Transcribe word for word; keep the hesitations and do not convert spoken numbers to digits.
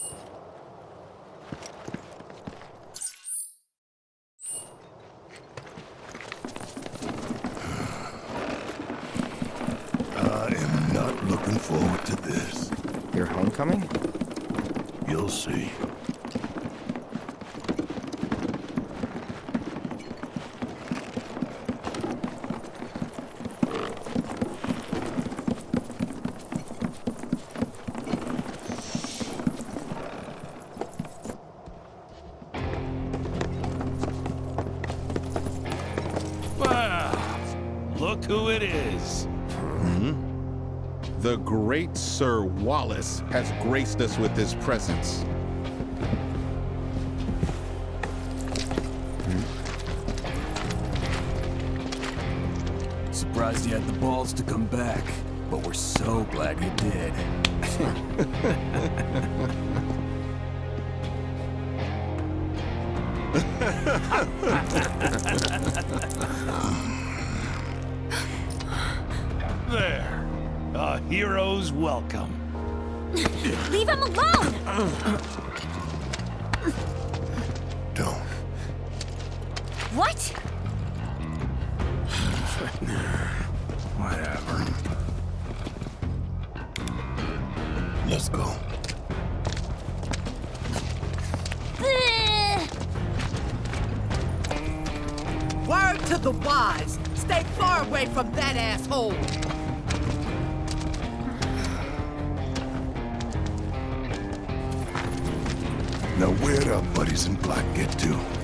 Looking forward to this. Your homecoming? You'll see. Wow! Look who it is. Mm-hmm. The great Sir Wallace has graced us with his presence. Hmm? Surprised you had the balls to come back, but we're so glad you did. There. A hero's welcome. Leave him alone! Don't. What? Whatever. Let's go. Word to the wise. Stay far away from that asshole. Now where'd our buddies in black get to?